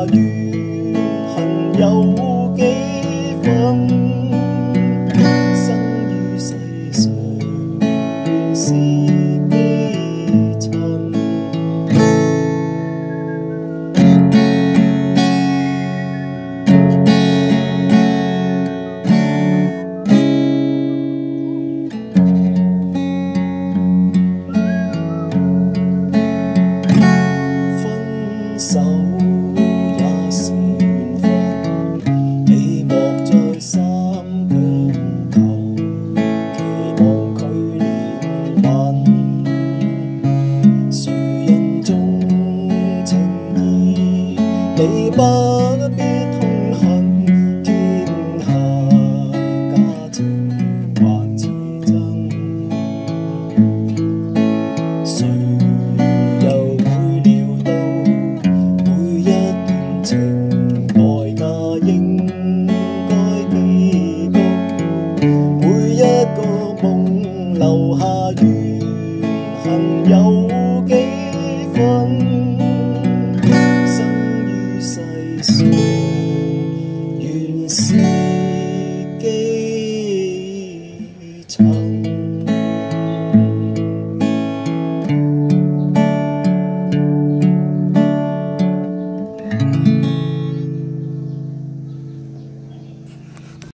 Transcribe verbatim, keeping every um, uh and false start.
怨恨有几分？生於世上原是基層。分手也是緣分，你莫再三強求，期望佢憐憫。誰人重情義，你不必痛恨，天下假情還似真。誰又會料到每一段情代價應該幾高？每一個夢留下怨恨有幾分？生於世上。